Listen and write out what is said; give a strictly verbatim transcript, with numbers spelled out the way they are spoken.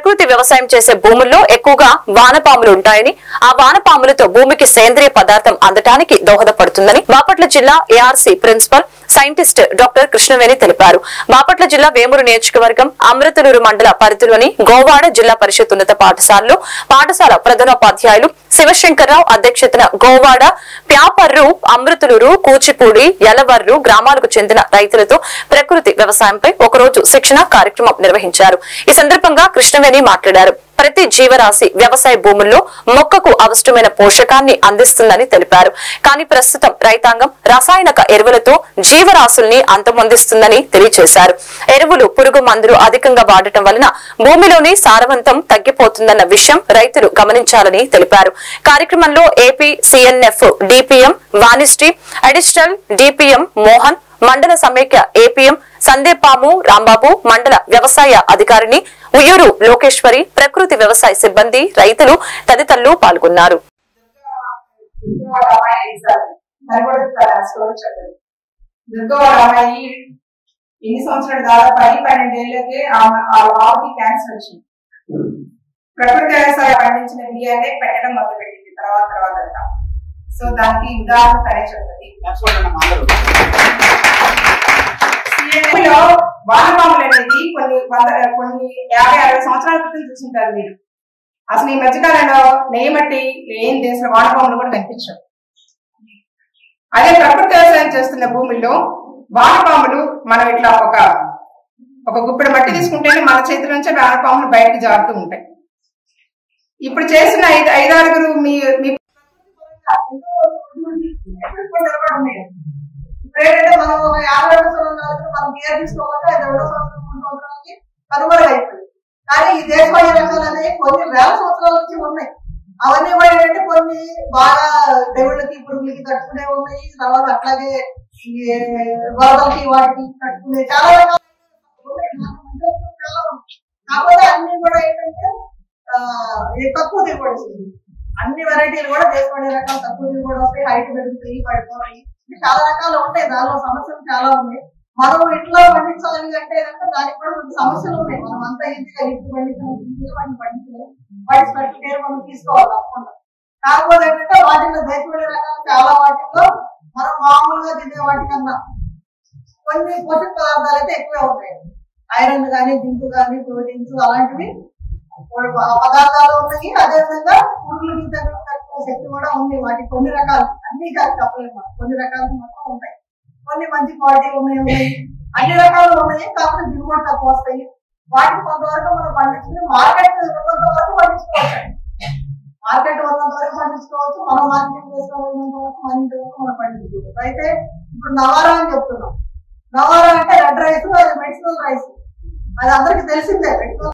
ప్రకృతి వ్యవసాయం చేసే భూముల్లో ఎక్కువగా వానపాములు ఉంటాయని, ఆ వానపాములతో భూమికి సేంద్రియ పదార్థం అందటానికి దోహదపడుతుందని బాపట్ల జిల్లా ARC principal scientist doctor Krishnaveni తెలిపారు. బాపట్ల జిల్లా వేమూరు నియోజకవర్గం అమృతలూరు మండల పరిధిలోని గోవాడ జిల్లా పరిషత్ ఉన్నత పాఠశాలలో పాఠశాల ప్రధానోపాధ్యాయులు శివశంకర్రావు అధ్యక్షతన గోవాడ, ప్యాపర్రు, అమృతలూరు, కూచిపూడి, యలవర్రు గ్రామాలకు చెందిన రైతులతో ప్రకృతి వ్యవసాయంపై ఒకరోజు శిక్షణ కార్యక్రమం నిర్వహించారు. ఈ సందర్భంగా కృష్ణవేణి మాట్లాడారు. ప్రతి జీవరాశి వ్యవసాయ భూముల్లో మొక్కకు అవసరమైన పోషకాన్ని అందిస్తుందని తెలిపారు. కానీ ప్రస్తుతం రైతాంగం రసాయనిక ఎరువులతో జీవరాశుల్ని అంతమొందిస్తుందని తెలియజేశారు. ఎరువులు, పురుగు మందులు అధికంగా వాడటం వలన భూమిలోని సారవంతం తగ్గిపోతుందన్న విషయం రైతులు గమనించాలని తెలిపారు. కార్యక్రమంలో AP CNF DPM Vanisri, additional DPM Mohan, మండల సమైక్య ఏపీఎం సందేపాము రాంబాబు, మండల వ్యవసాయ అధికారిని ఉయ్యూరు లోకేశ్వరి, ప్రకృతి వ్యవసాయ సిబ్బంది, రైతులు తదితరులు పాల్గొన్నారు. ఎన్ని సంవత్సరాలు దాదాపు పది పన్నెండేళ్లకే ఆ బాబుకి క్యాన్సర్ వచ్చింది. ప్రకృతి వ్యవసాయం పండించిన బియ్యాన్ని పెట్టడం మొదలు పెట్టింది తర్వాత తర్వాత. సో దానికి ఉదాహరణ తనే చెప్తుంది. వానపాములు అనేది కొన్ని వంద కొన్ని యాభై అరవై సంవత్సరాల క్రితం చూసింటారు మీరు. అసలు ఈ మధ్యకాలంలో నెయ్యమట్టి ఏం దేశంలో వానపాములు కూడా కనిపించవు. అదే ప్రకృతి వ్యవసాయం చేస్తున్న భూముల్లో వానపాములు మనం ఇట్లా ఒక ఒక గుప్పెడు మట్టి తీసుకుంటేనే మన చేతుల నుంచే వానపాములు బయటకు జారుతూ ఉంటాయి. ఇప్పుడు చేసిన ఐదు ఐదారుగురు మీ ఏంటంటే మనం ఒక యాభై ఏడు సంవత్సరాలు మనం కేర్ తీసుకోవాలి, ఐదు ఏడో సంవత్సరం మూడు సంవత్సరాలకి కనుగొన అయిపోయింది. కానీ ఈ దేశవాళీ రకాలు అనేవి కొన్ని వేల సంవత్సరాల నుంచి ఉన్నాయి. అవన్నీ కూడా ఏంటంటే కొన్ని బాగా తెగుళ్ళకి పురుగులకి తట్టుకునే ఉన్నాయి, తర్వాత అట్లాగే వరదలకి వాటికి తట్టుకునే చాలా రకాలు ఉన్నాయి. కాకపోతే అన్ని కూడా ఏంటంటే తక్కువ దిగుబడి వస్తుంది. అన్ని వెరైటీలు కూడా దేశవాళీ రకాలు తక్కువ దిగుబడి వస్తాయి, హైట్ పెరుగుతాయి, పడిపోతాయి, చాలా రకాలు ఉంటాయి. దానిలో సమస్యలు చాలా ఉన్నాయి. మనం ఇంట్లో పండించాలి అంటే కనుక దానికి కూడా కొన్ని సమస్యలు ఉన్నాయి. మనం అంతా ఈజీగా ఇంటి పండించాలి, వాటిని పండించలేము. వాటి స్పెషల్ కేర్ మనం తీసుకోవాలి తప్పకుండా. కాకపోతే ఏంటంటే వాటిలో దేశవాళీ రకాలు చాలా వాటిల్లో మనం మామూలుగా తినే వాటికన్నా కొన్ని పోషక పదార్థాలు అయితే ఎక్కువే ఉంటాయి. ఐరన్ కానీ, జింక్ కానీ, ప్రోటీన్స్ అలాంటివి పదార్థాలు ఉన్నాయి. అదేవిధంగా పురుగులకి తక్కువ శక్తి కూడా ఉంది. వాటి కొన్ని రకాలు అన్ని కాదు చెప్పలేము, కొన్ని రకాలు మాత్రం ఉంటాయి. కొన్ని మంచి క్వాలిటీ ఉన్నాయి ఉన్నాయి అన్ని రకాలు ఉన్నాయి. కాకపోతే దిగుబడి తక్కువ వస్తాయి. వాటిని కొంతవరకు మనం పండించుకుని మార్కెట్ ఉన్నంత వరకు పండించుకోవచ్చు. మార్కెట్ ఉన్నంత వరకు పండించుకోవచ్చు. మనం మార్కెటింగ్ చేసుకోవాలన్నంత వరకు మన ఇంటి వరకు మనం పండించుకోవచ్చు. అయితే ఇప్పుడు నవారా అని చెప్తున్నాం. నవారా అంటే రెడ్ రైస్, అది మెడిసినల్ రైస్, అది అందరికి తెలిసిందే.